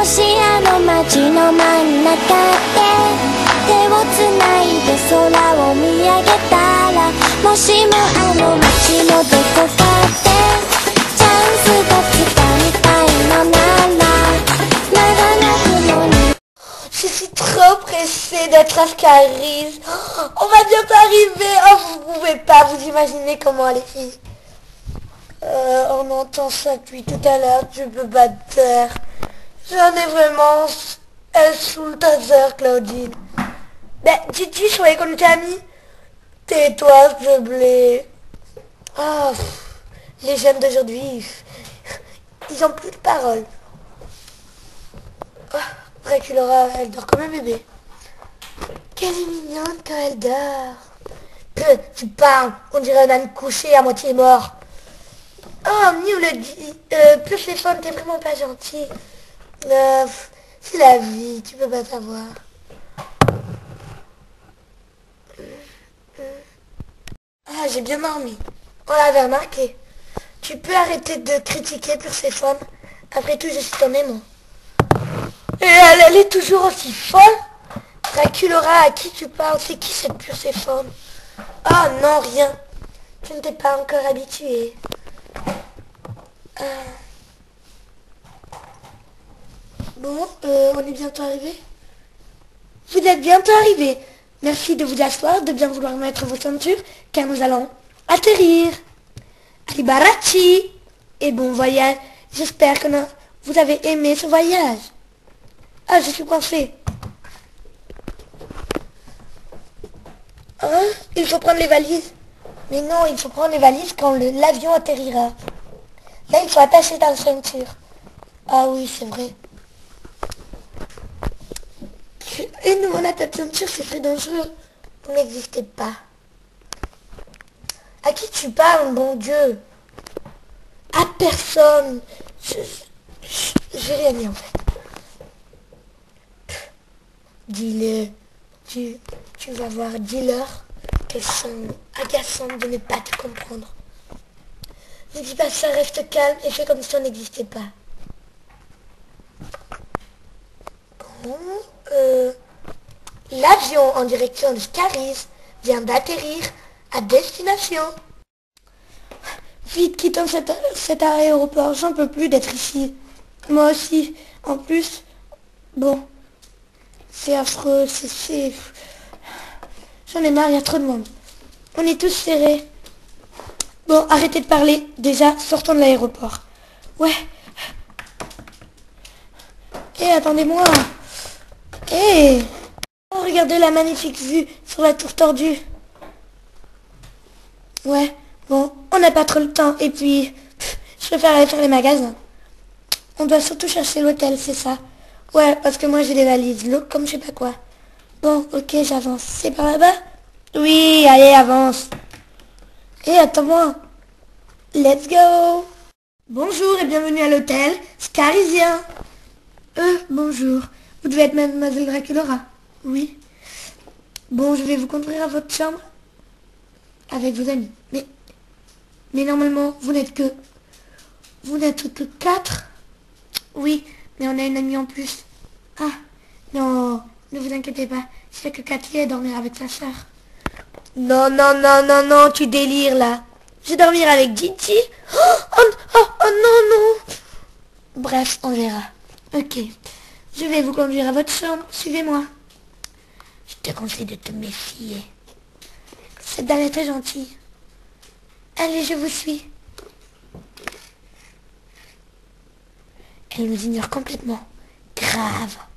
もしあの街の真ん中で手をつないで空を見上げたら、もしもあの街のどこかでチャンスがつかみたいのなら、長々雲に。 Je suis trop pressée d'être à Scarise. On va bientôt arriver. Oh, vous pouvez pas vous imaginer comment les filles. On entend ça depuis tout à l'heure. Je peux pas te taire. J'en ai vraiment... Elle saoule ta sœur, Claudine. Ben, Titi, je croyais qu'on était amis. Tais-toi, s'il te plaît. Ah, les jeunes d'aujourd'hui, ils ont plus de parole. Oh, Draculaura, elle dort comme un bébé. Qu'elle est mignonne quand elle dort. Tu parles, on dirait un âne couché à moitié mort. Oh, Miou le dit. Plus les femmes, t'es vraiment pas gentil. C'est la vie, tu peux pas savoir. Ah, j'ai bien dormi. On l'avait remarqué. Tu peux arrêter de critiquer Perséphone. Après tout, je suis ton aimant. Et elle est toujours aussi folle. Draculaura, à qui tu parles? C'est qui cette Perséphone? Oh non, rien. Je ne t'ai pas encore habitué. Bon, on est bientôt arrivé. Vous êtes bientôt arrivé. Merci de vous asseoir, de bien vouloir mettre vos ceintures, car nous allons atterrir. Arrivederci et bon voyage. J'espère que vous avez aimé ce voyage. Ah, je suis coincée. Hein? Il faut prendre les valises. Mais non, il faut prendre les valises quand l'avion atterrira. Là, il faut attacher ta ceinture. Ah oui, c'est vrai. Et nous, on a ta ceinture, c'est très dangereux. Vous n'existez pas. À qui tu parles, bon Dieu? À personne. Je vais rien dire en fait. Dis-le. Tu vas voir, dis-leur qu'elles sont agaçantes de ne pas te comprendre. Ne dis pas ça, reste calme et fais comme si on n'existait pas. Bon, l'avion en direction de Scarise vient d'atterrir à destination. Vite, quittons cet aéroport, j'en peux plus d'être ici. Moi aussi, en plus, bon, c'est affreux, c'est... J'en ai marre, il y a trop de monde. On est tous serrés. Bon, arrêtez de parler. Déjà, sortons de l'aéroport. Ouais. Attendez-moi. Oh, regardez la magnifique vue sur la tour tordue. Ouais, bon, on n'a pas trop le temps. Et puis, je préfère aller faire les magasins. On doit surtout chercher l'hôtel, c'est ça. Ouais, parce que moi j'ai des valises lourdes comme je sais pas quoi. Bon, ok, j'avance. C'est par là-bas? Oui, allez, avance. Attends-moi. Let's go. Bonjour et bienvenue à l'hôtel Scarisien. Bonjour. Vous devez être mademoiselle Draculaura? Oui. Bon, je vais vous conduire à votre chambre. Avec vos amis. Mais normalement, vous n'êtes que 4. Oui, mais on a une amie en plus. Ah, non, ne vous inquiétez pas. C'est que Cathy est dormir avec sa sœur. Non, non, non, non, non, tu délires là. Je vais dormir avec Gigi. Oh, non, non. Bref, on verra. Ok, je vais vous conduire à votre chambre. Suivez-moi. Je te conseille de te méfier. Cette dame est très gentille. Allez, je vous suis. Elle nous ignore complètement. Grave.